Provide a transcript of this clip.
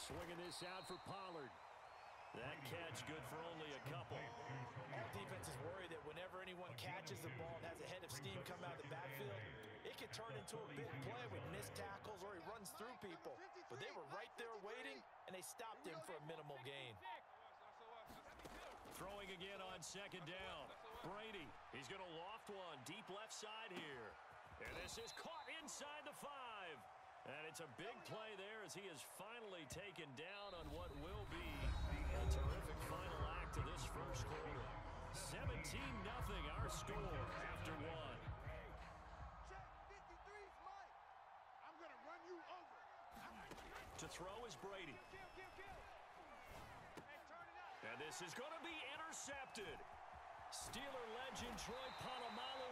Swinging this out for Pollard. That catch good for only a couple. All defense is worried that whenever anyone catches the ball and has a head of steam come out of the backfield, it could turn into a big play with missed tackles or he runs through people. But they were right there waiting, and they stopped him for a minimal gain. Throwing again on second down. Brady, he's going to loft one deep left side here. And this is caught inside the 5. And it's a big play there as he is finally taken down on what will be a terrific final act of this first quarter. 17-0 our score after one. I'm going to run you over. To throw is Brady. And this is going to be intercepted. Steeler legend Troy Polamalu